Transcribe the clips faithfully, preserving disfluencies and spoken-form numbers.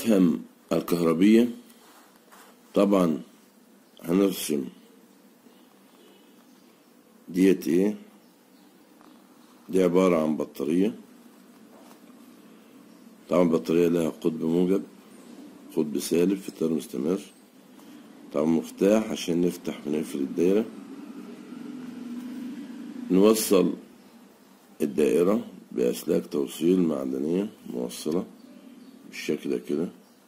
نفهم الكهربية طبعا هنرسم ديت ايه. دي عبارة عن بطارية. طبعا البطارية لها قطب موجب قطب سالب في تيار مستمر. طبعا مفتاح عشان نفتح ونقفل الدايرة. نوصل الدائرة بأسلاك توصيل معدنية موصلة بالشكل ده كده،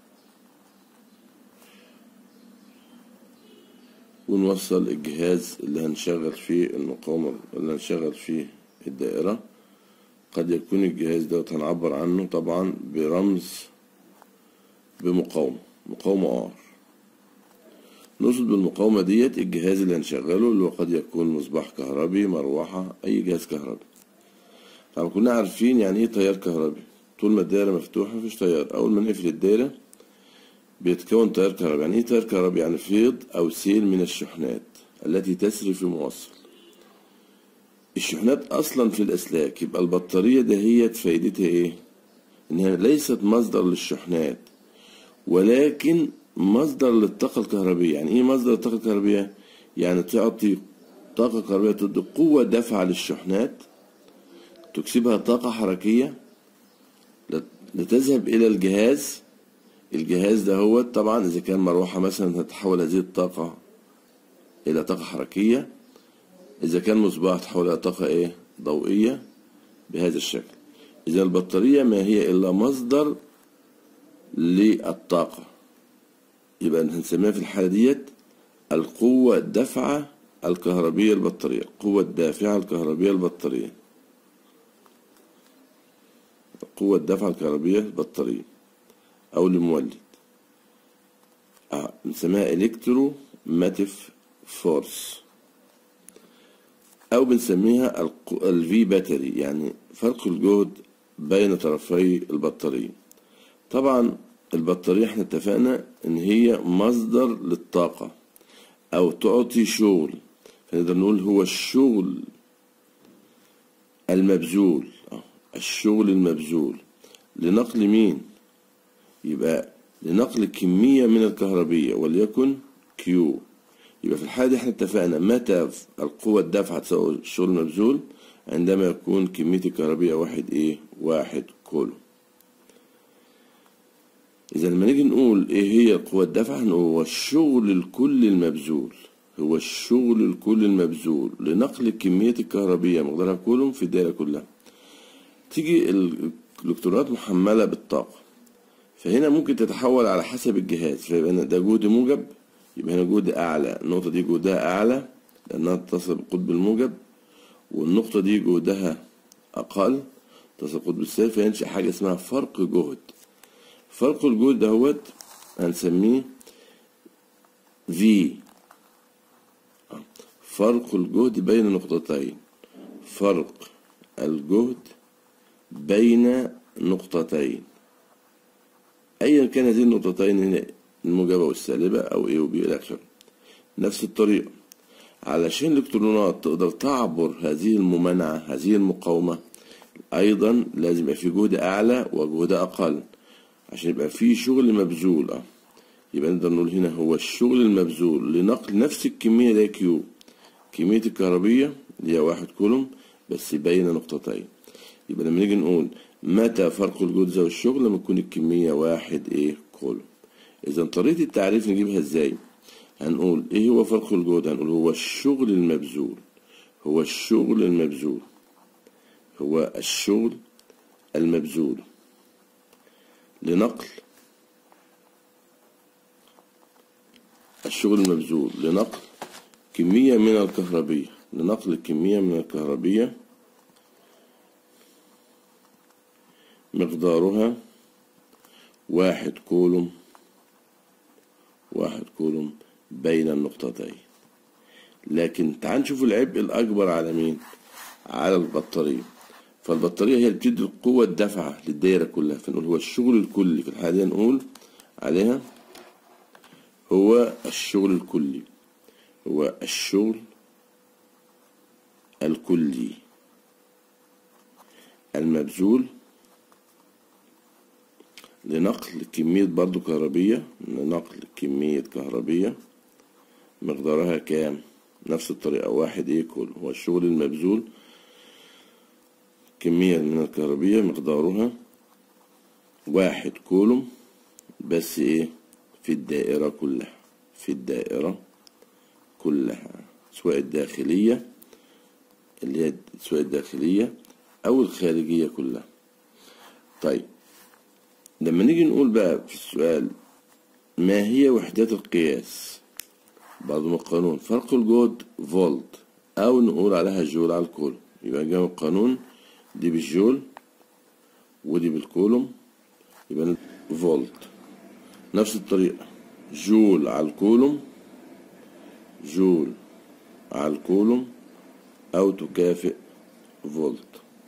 ونوصل الجهاز اللي هنشغل فيه المقاومة اللي هنشغل فيه الدائرة. قد يكون الجهاز دوت هنعبر عنه طبعا برمز بمقاومة مقاومة ار. نقصد بالمقاومة ديت الجهاز اللي هنشغله، اللي هو قد يكون مصباح كهربي، مروحة، أي جهاز كهربي. طبعا كنا عارفين يعني ايه تيار كهربي. طول ما الدايرة مفتوحة مفيش تيار، أول ما نقفل الدايرة بيتكون تيار كهربي. يعني ايه تيار كهربي؟ يعني فيض أو سيل من الشحنات التي تسري في موصل. الشحنات أصلا في الأسلاك. يبقى البطارية دهيت فايدتها ايه؟ إنها ليست مصدر للشحنات ولكن مصدر للطاقة الكهربية. يعني ايه مصدر للطاقة الكهربية؟ يعني تعطي طاقة كهربية، تدي قوة دفع للشحنات، تكسبها طاقة حركية لتذهب إلى الجهاز. الجهاز ده هو طبعا إذا كان مروحة مثلا هتحول هذه الطاقة إلى طاقة حركية، إذا كان مصباح تحول إلى طاقة إيه؟ ضوئية بهذا الشكل. إذا البطارية ما هي إلا مصدر للطاقة. يبقى هنسميها في الحالة ديت القوة الدافعة الكهربية البطارية، القوة الدافعة الكهربية البطارية، القوة الدافعة الكهربية البطارية أو المولد. بنسميها إلكترو ماتيف فورس، أو بنسميها الفي باتري، يعني فرق الجهد بين طرفي البطارية. طبعا البطارية احنا اتفقنا ان هي مصدر للطاقة او تعطي شغل، فنقدر نقول هو الشغل المبذول. الشغل المبذول لنقل مين؟ يبقى لنقل كمية من الكهربية وليكن كيو. يبقى في الحالة دي احنا اتفقنا متى القوة الدافعة تساوي الشغل المبذول؟ عندما يكون كمية الكهربية واحد ايه؟ واحد كولوم. إذا لما نيجي نقول إيه هي القوة الدافعة، هو الشغل الكل المبذول، هو الشغل الكل المبذول لنقل كمية الكهربية مقدارها كولوم في الدائرة كلها. تيجي الإلكترونات محملة بالطاقة، فهنا ممكن تتحول على حسب الجهاز. فيبقى ده جهد موجب، يبقى هنا جهد أعلى، النقطة دي جهدها أعلى لأنها تتصل بالقطب الموجب، والنقطة دي جهدها أقل تتصل بالقطب السالب، فينشأ حاجة اسمها فرق جهد. فرق الجهد دهوت هنسميه في، فرق الجهد بين نقطتين، فرق الجهد بين نقطتين أيا كان هذه النقطتين هنا الموجبة والسالبة أو A و B إلى آخره. نفس الطريقة علشان الإلكترونات تقدر تعبر هذه الممانعة هذه المقاومة أيضا لازم يبقى في جهد أعلى وجهد أقل عشان يبقى في شغل مبذول. اه يبقى نقدر نقول هنا هو الشغل المبذول لنقل نفس الكمية ده كيو، كمية الكهربية اللي هي واحد كولوم بس بين نقطتين. يبقى لما نيجي نقول متى فرق الجهد يساوي الشغل؟ لما تكون الكمية واحد ايه كولوم. إذا طريقة التعريف نجيبها ازاي؟ هنقول ايه هو فرق الجهد؟ هنقول هو الشغل المبذول، هو الشغل المبذول هو الشغل المبذول لنقل الشغل المبذول لنقل كمية من الكهربية لنقل كمية من الكهربية مقدارها واحد كولوم واحد كولوم بين النقطتين. لكن تعال نشوف العبء الأكبر على مين؟ على البطارية. فالبطارية هي اللي بتدي القوة الدافعة للدايرة كلها، فنقول هو الشغل الكلي. في الحالة دي نقول عليها هو الشغل الكلي، هو الشغل الكلي المبذول لنقل كمية برضو كهربية لنقل كمية كهربية مقدارها كام؟ نفس الطريقة، واحد ايكول هو الشغل المبذول كمية من الكهربية مقدارها واحد كولوم، بس ايه؟ في الدائرة كلها، في الدائرة كلها، سواء الداخلية اللي هي سواء الداخلية أو الخارجية كلها. طيب لما نيجي نقول بقى في السؤال ما هي وحدات القياس؟ برضه من القانون فرق الجهد فولت، أو نقول عليها جول على الكولوم. يبقى جاي القانون دي بالجول ودي بالكولوم، يبقى فولت. نفس الطريقة جول على الكولوم، جول على الكولوم أو تكافئ فولت.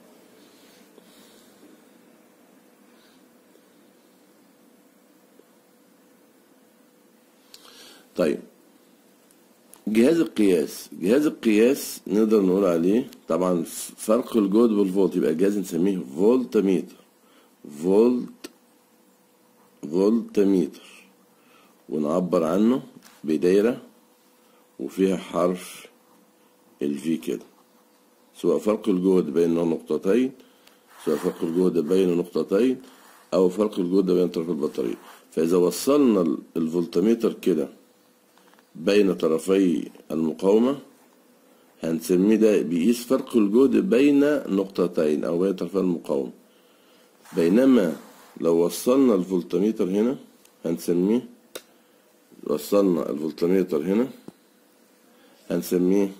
طيب جهاز القياس، جهاز القياس نقدر نقول عليه طبعا فرق الجهد بالفولت، يبقى جهاز نسميه فولتميتر، فولت فولتميتر، ونعبر عنه بدايرة وفيها حرف الفي كده، سواء فرق الجهد بين نقطتين، سواء فرق الجهد بين نقطتين أو فرق الجهد بين طرف البطارية. فإذا وصلنا الفولتميتر كده بين طرفي المقاومة هنسميه ده بيقيس فرق الجهد بين نقطتين أو بين طرفي المقاومة. بينما لو وصلنا الفولتميتر هنا هنسميه، وصلنا الفولتميتر هنا هنسميه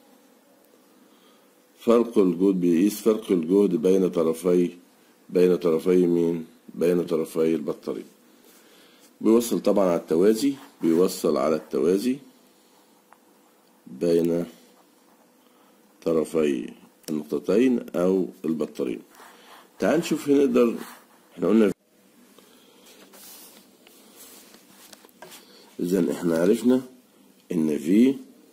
فرق الجهد، بيقيس فرق الجهد بين طرفي بين طرفي مين؟ بين طرفي البطارية. بيوصل طبعا على التوازي، بيوصل على التوازي بين طرفي النقطتين أو البطارية. تعال نشوف هنا نقدر، احنا قلنا إذن احنا عرفنا إن في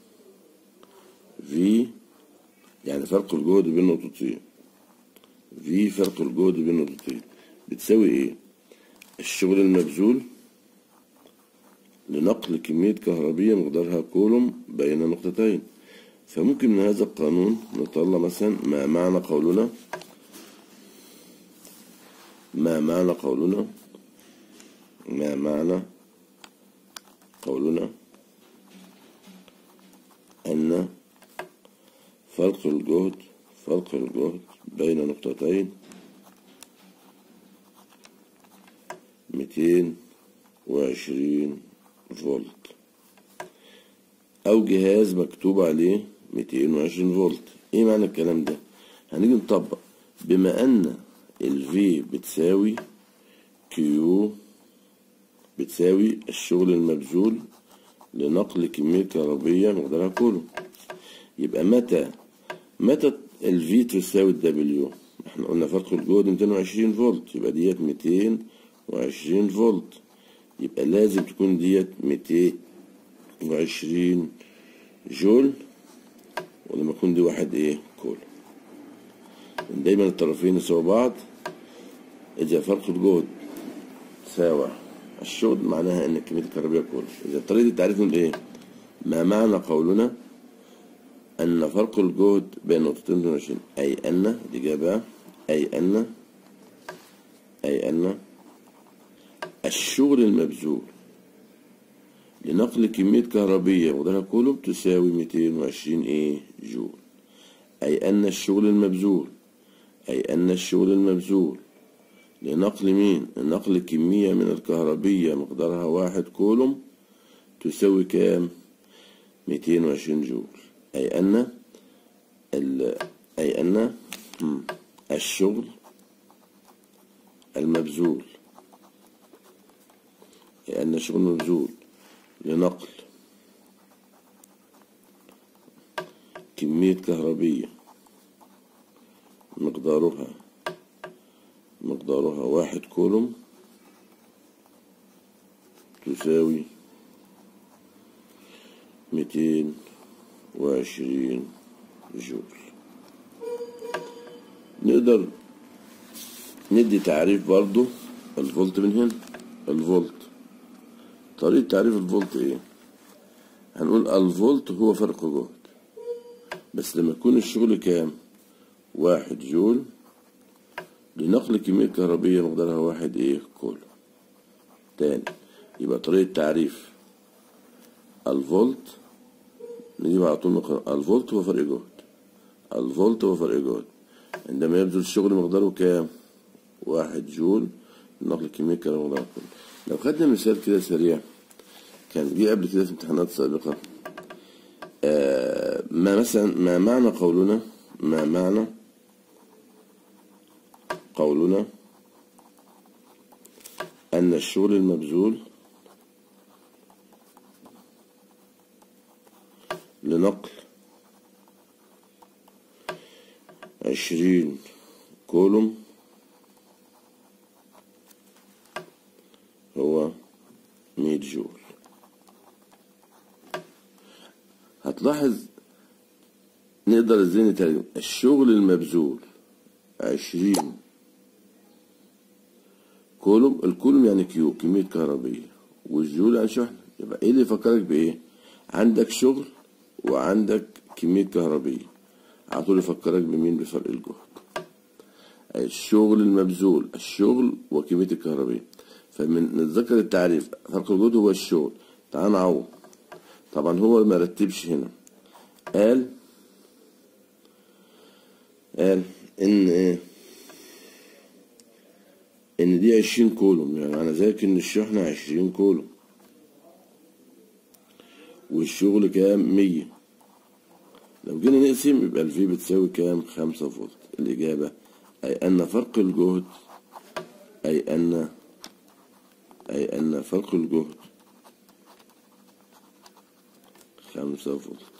في يعني فرق الجهد بين نقطتين، في فرق الجهد بين نقطتين بتساوي ايه؟ الشغل المبذول لنقل كمية كهربية مقدارها كولوم بين نقطتين. فممكن من هذا القانون نطلع مثلا ما معنى قولنا ما معنى قولنا ما معنى قولنا أن فرق الجهد فرق الجهد بين نقطتين ميتين وعشرين فولت، أو جهاز مكتوب عليه ميتين وعشرين فولت. إيه معنى الكلام ده؟ هنيجي نطبق، بما أن ال V بتساوي Q بتساوي الشغل المبذول لنقل كمية كهربية مقدارها كولوم، يبقى متى متى ال V تساوي ال W؟ احنا قلنا فرق الجهد ميتين وعشرين فولت، يبقى ديت ميتين وعشرين فولت، يبقى لازم تكون ديت ميتين وعشرين جول، ولما يكون دي واحد ايه؟ كولوم. دايما الطرفين يساوي بعض. إذا فرق الجهد ساوى الشغل معناها ان كمية الكهربية كولوم. إذا طريقة التعريف نقول ايه؟ ما معنى قولنا أن فرق الجهد بين نقطتين ميتين وعشرين، أي أن الإجابة أي أن أي أن الشغل المبذول لنقل كمية كهربية مقدارها كولوم تساوي ميتين وعشرين ايه؟ جول. أي أن الشغل المبذول أي أن الشغل المبذول لنقل مين؟ لنقل كمية من الكهربية مقدارها واحد كولوم تساوي كام؟ ميتين وعشرين جول. أي أن ال... أي أن الشغل المبذول أي أن الشغل المبذول لنقل كمية كهربية مقدارها مقدارها واحد كولوم تساوي ميتين وعشرين جول. نقدر ندي تعريف برضو الفولت من هنا. الفولت طريقة تعريف الفولت ايه؟ هنقول الفولت هو فرق جهد، بس لما يكون الشغل كام؟ واحد جول لنقل كمية كهربية مقدارها واحد ايه كولوم. تاني يبقى طريقة تعريف الفولت نجيب على طول نقرأ الفولت هو فرق جهد. الفولت هو فرق جهد عندما يبذل الشغل مقداره كام؟ واحد جول لنقل كمية كهرباء مقدارها كولوم. لو خدنا مثال كده سريع كان جه قبل كده في امتحانات سابقة، آه ما مثلا ما معنى قولنا ما معنى قولنا أن الشغل المبذول لنقل عشرين كولوم هو مية جول. هتلاحظ نقدر ازاي نترجم الشغل المبذول عشرين كولوم. الكولوم يعني كيو كمية كهربية، والجول يعني شحنة. يبقى ايه اللي يفكرك بايه؟ عندك شغل وعندك كمية كهربية، على طول يفكرك بمين؟ بفرق الجهد. الشغل المبذول الشغل وكمية الكهربية. فمن نتذكر التعريف فرق الجهد هو الشغل. تعال نعوض. طبعا هو ما رتبش هنا، قال قال ان ايه؟ ان دي عشرين كولوم، يعني معنى ذلك ان الشحنة عشرين كولوم والشغل كام؟ مية. لو جينا نقسم يبقى الفي بتساوي كام؟ خمسة فولت. الإجابة أي أن فرق الجهد أي أن أي أن فرق الجهد خمسة فولت.